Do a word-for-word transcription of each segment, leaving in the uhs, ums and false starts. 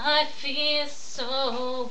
I feel so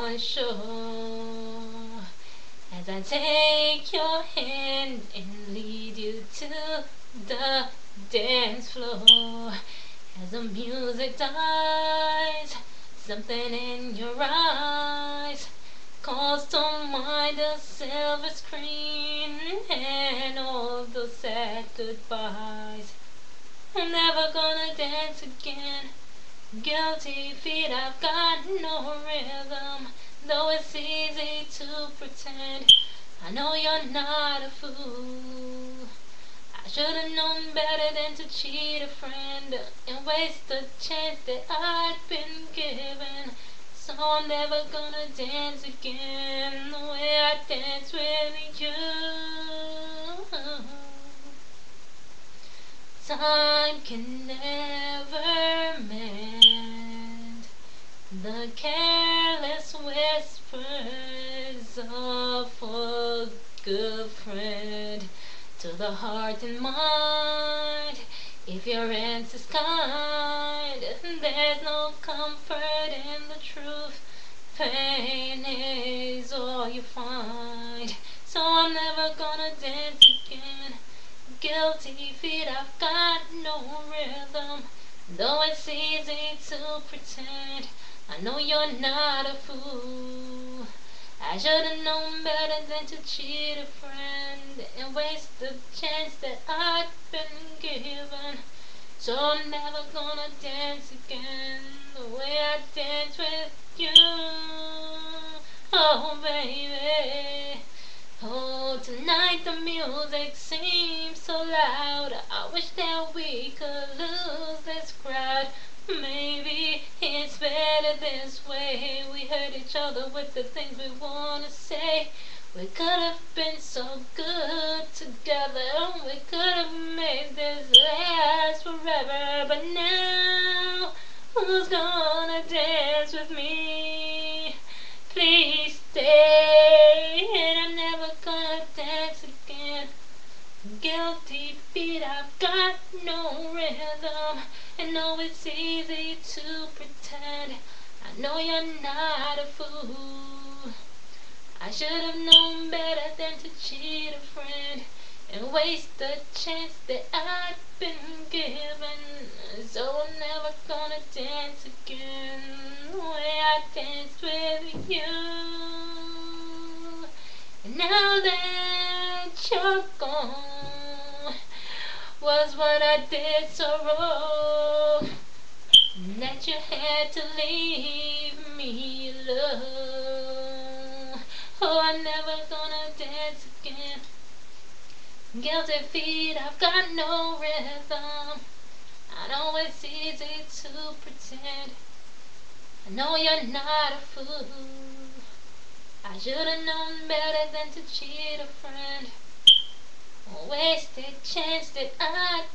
unsure as I take your hand and lead you to the dance floor. As the music dies, something in your eyes calls to mind a silver screen and all those sad goodbyes. I'm never gonna dance again. Guilty feet, I've got no rhythm. Though it's easy to pretend, I know you're not a fool. I should've known better than to cheat a friend and waste the chance that I'd been given. So I'm never gonna dance again the way I dance with you. Time can never mend the careless whispers of a good friend to the heart and mind. If your answer's kind, there's no comfort in the truth. Pain is all you find. So I'm never gonna dance again. Guilty feet, I've got no rhythm. Though it's easy to pretend, I know you're not a fool. I should've known better than to cheat a friend and waste the chance that I'd been given. So I'm never gonna dance again the way I dance with you. Oh baby, oh tonight the music seems so loud. I wish that we could lose this crowd. Maybe it's better this way. We hurt each other with the things we wanna say. We could have been so good together. We could have made this last forever. But now, who's gonna dance with me? Please stay, and I'm never gonna dance again. Guilty feet, I've got no rhythm. And know it's easy to pretend. I know you're not a fool. I should have known better than to cheat a friend and waste the chance that I'd been given. So I'm never gonna dance again the way I danced with you. And now that you're gone, was what I did so wrong, that you had to leave me alone. Oh, I'm never gonna dance again. Guilty feet, I've got no rhythm. I know it's easy to pretend. I know you're not a fool. I should've known better than to cheat a friend. Wasted chance that I'd